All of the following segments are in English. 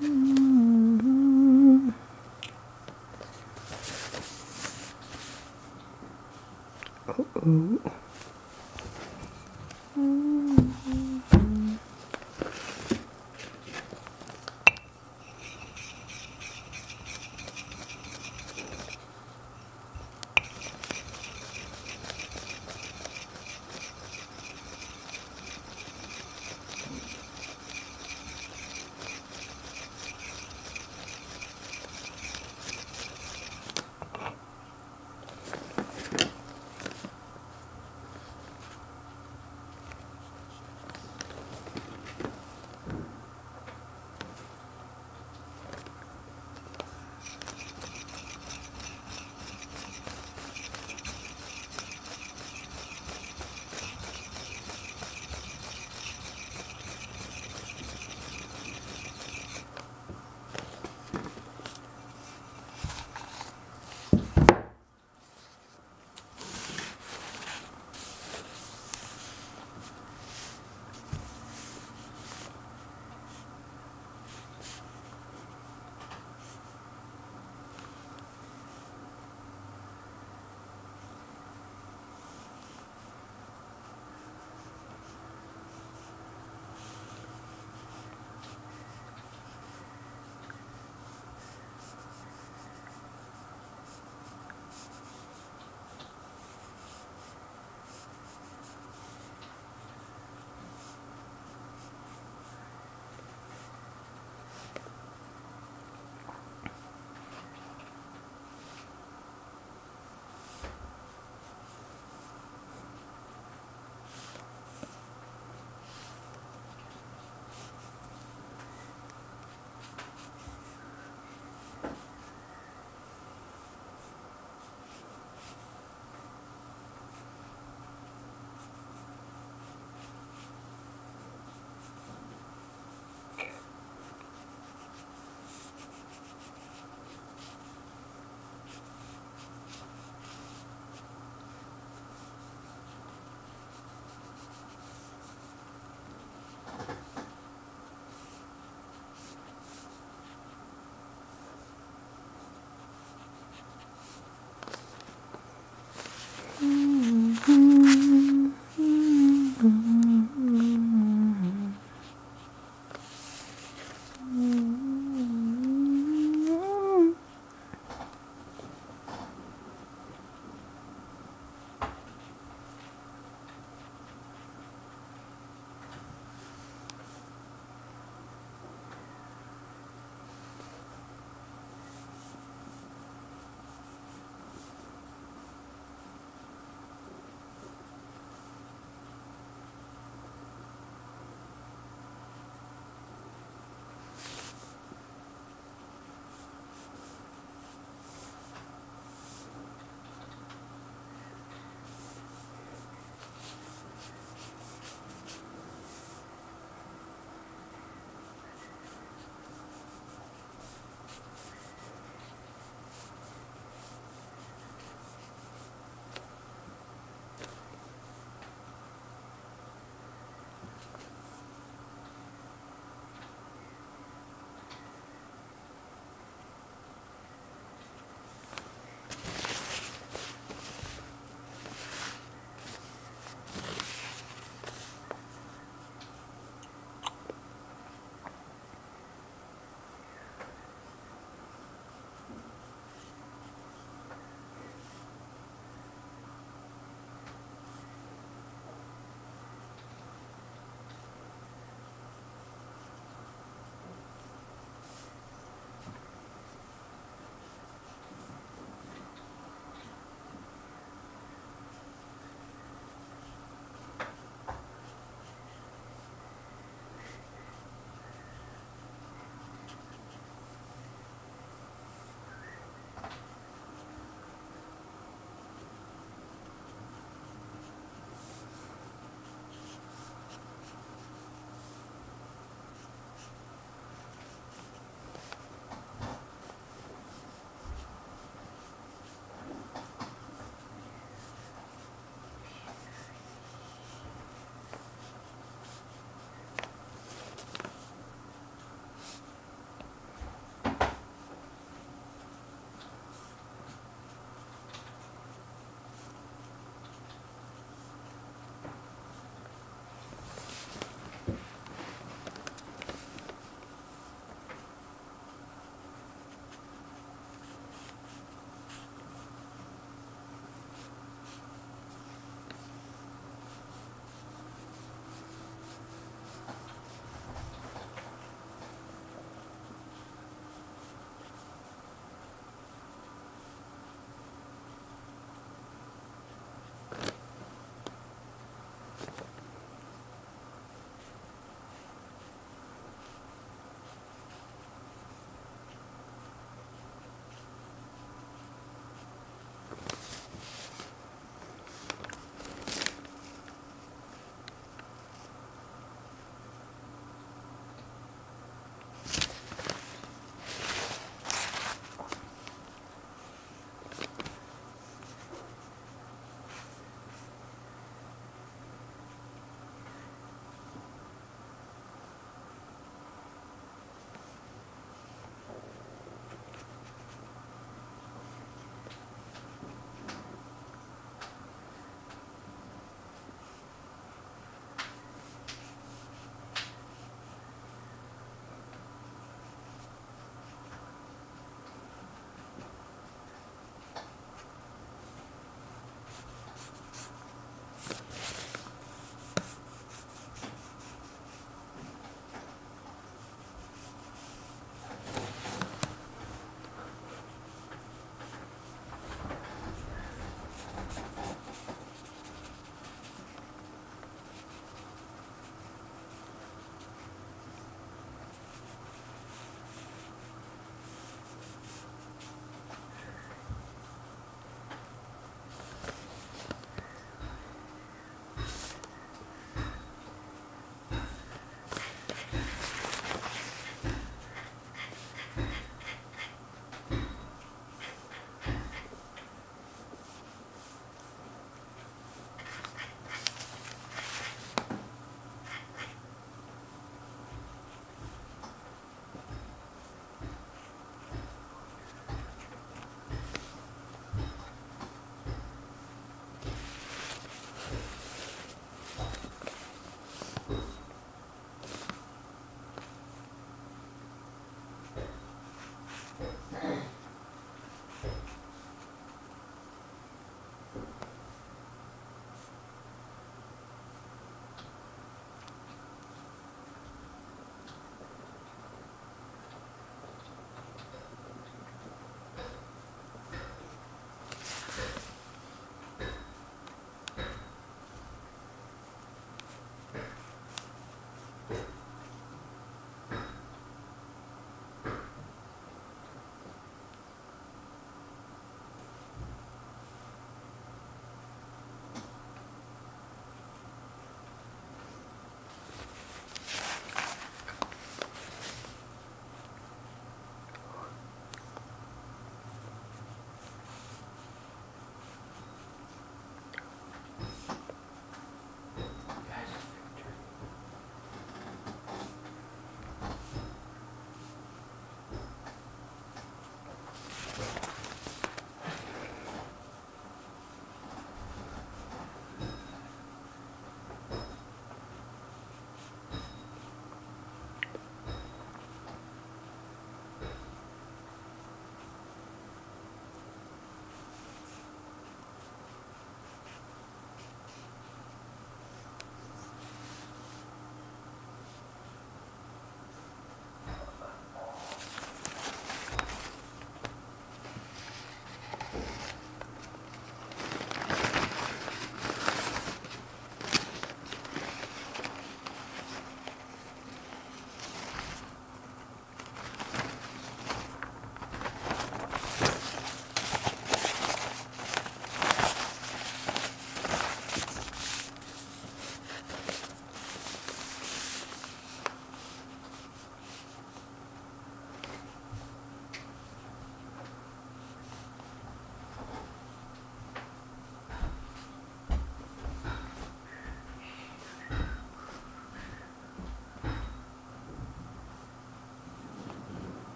Uh-oh.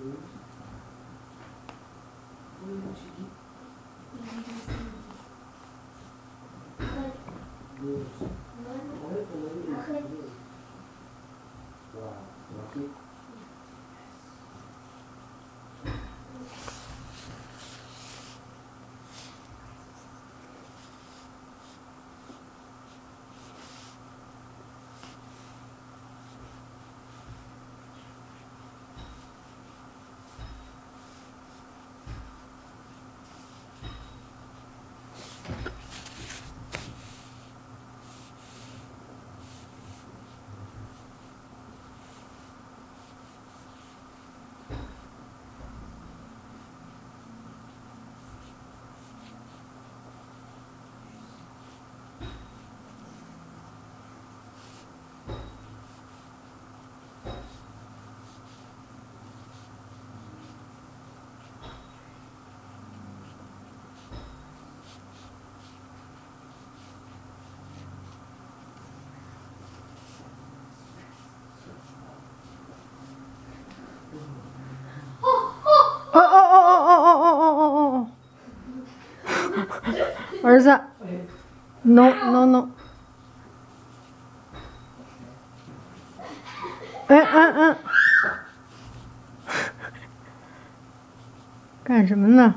儿子 ，no no no， 哎，干什么呢？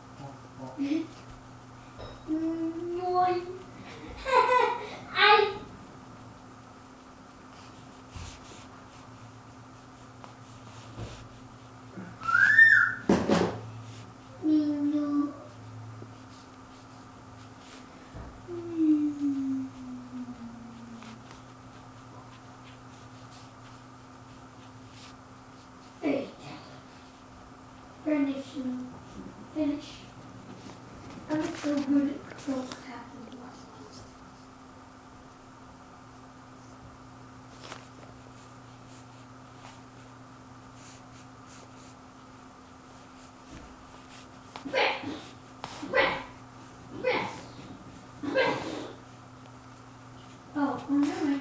Finish. I'm so good at cross tapping. Oh, no.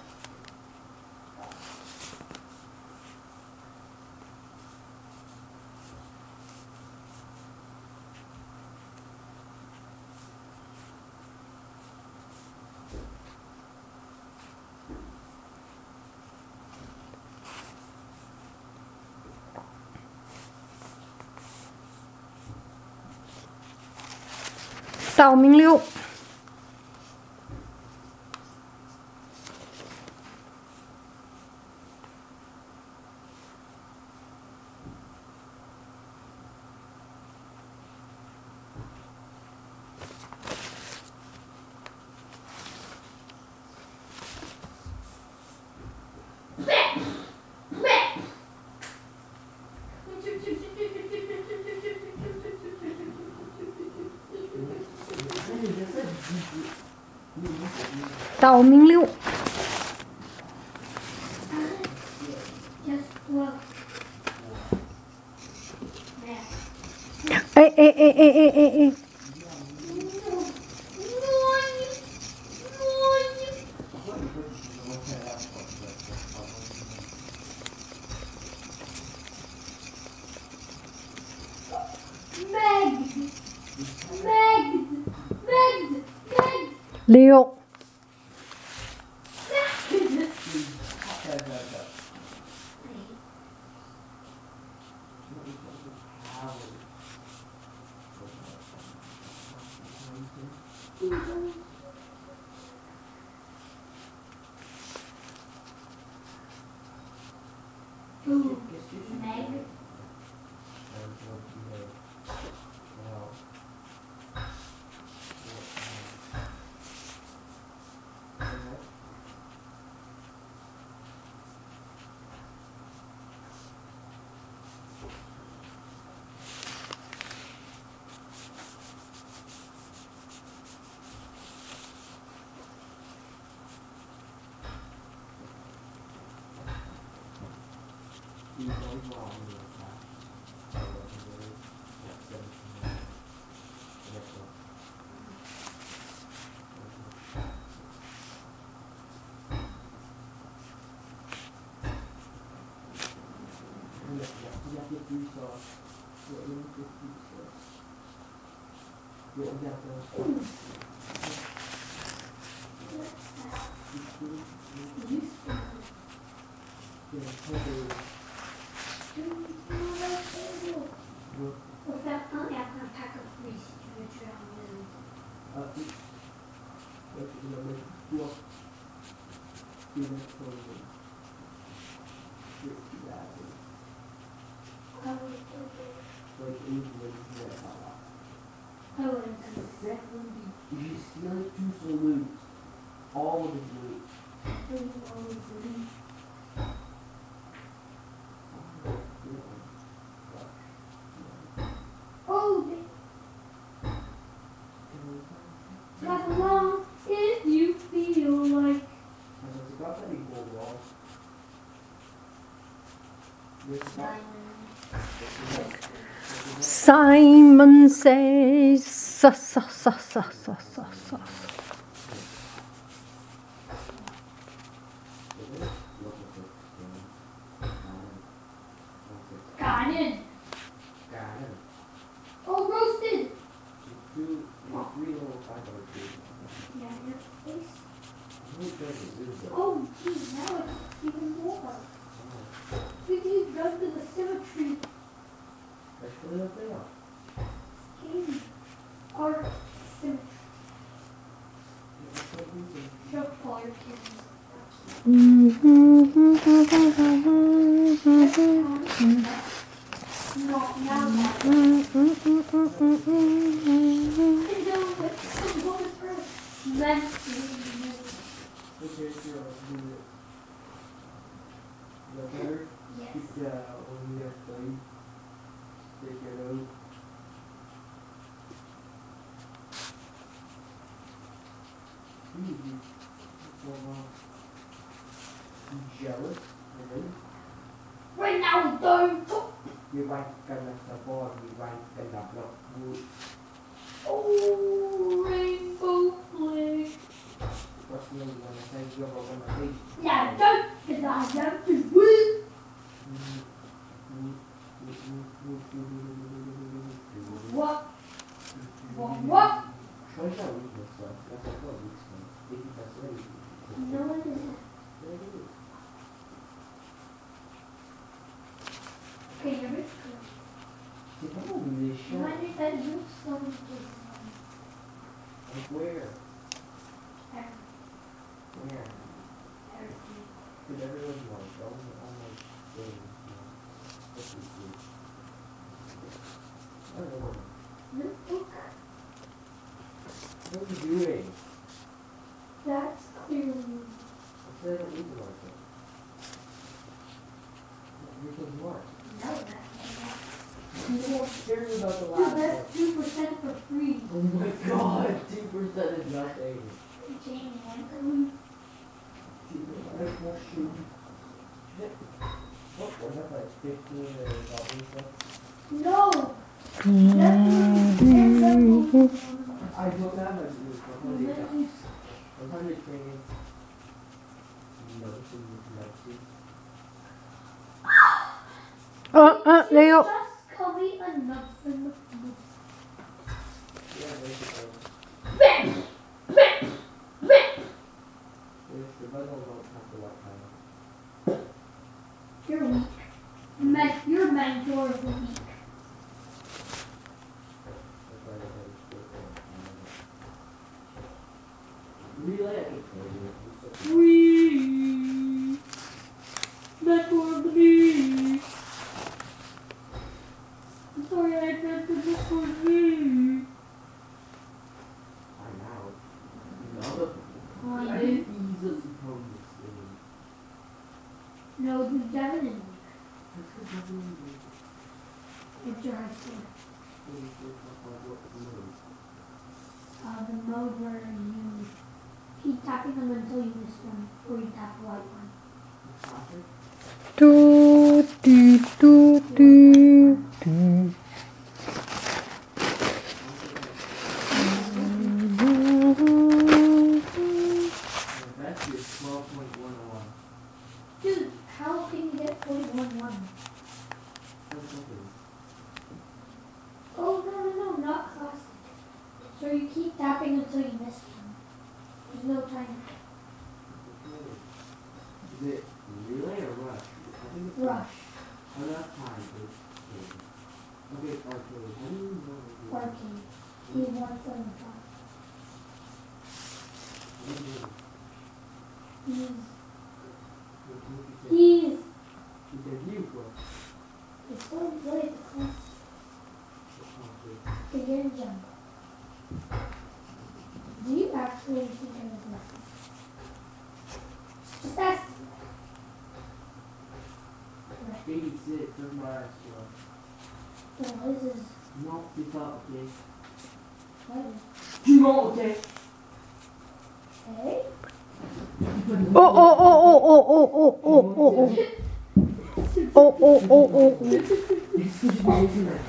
道明溜。道明溜。哎！溜。 On va faire un et après un pack of 3 si tu veux tuer un maison. Ah oui, ah ouais. You steal two salutes. All of his loot. Oh, drive along if you feel like. Simon says, sa sa sa sa sa sa sa. Got it. Oh, roasted. Yeah, your face. Oh, geez, now it's even more. We need to go to the cemetery. Or cemetery. Show all your kids. No, now that. Jealous? Right now, don't. You might get a ball, you might get a block. Oh, rainbow flag. What's the name? When I say you're going to be. Yeah, don't, because I have to win. What? What? Show us our weakness, sir. That's a good weakness. If you can say No, it isn't. there it is. Okay, you're rich. See, come on, this You shot. might need that youth song. Like where? Where? Because everyone's like, all my things, you know. What we do. I don't know. What are you doing? That's clearly. I said I don't need to like it. You can what? No, that's You won't care about the Dude, last one. that's 2% for free. Oh my god, 2% is nothing. Jamie, one. That's more shoe. What was that, like 15 or something? No! That's 2%. I don't have a blue for 100 training. No, Leo. Just call me a nuts in the food. yeah, basically. Bam! Bam! Bam! If the bundle don't have to what kind. You're weak. Your mentor is weak. That's why I said it's good for Relay, I can tell you. Weak. Mentor of the weak. I'm sorry I tried to look for me. I'm out. No. Oh, I dude. can easily code this thing. No, the Devin is weak. That's because nothing is It's your high school. The mode where you keep tapping them until you miss one, or you tap the white one. Do do do do do. That's your 12.101. Dude, how can you get 41-1? until you miss one. There's no time. Is it relay or rush? I think it's Rush. enough time for this game. Okay, arcade. How do you know? Arcade. He wants 75. What do you do? He's What do you say? he's You said you go. it's so good at the class. Okay. The yin jump. Do you actually think I was lucky? Just ask. 86, that's my last one. No, this is Non, c'est pas ok. what? Tu mens, ok? Hey? Oh, oh, oh, oh, oh, oh, oh, oh, oh, oh. Oh, oh, oh, oh, oh. Est-ce que j'ai pas été là?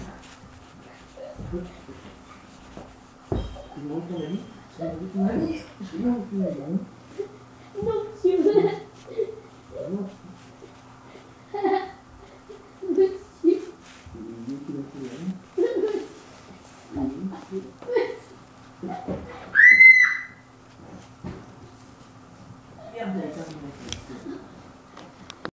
Tu montres ton ami? Tu montres ton ami? Je montre ton ami. No, you. Non. Lucy. Il est qui l'a fait, hein?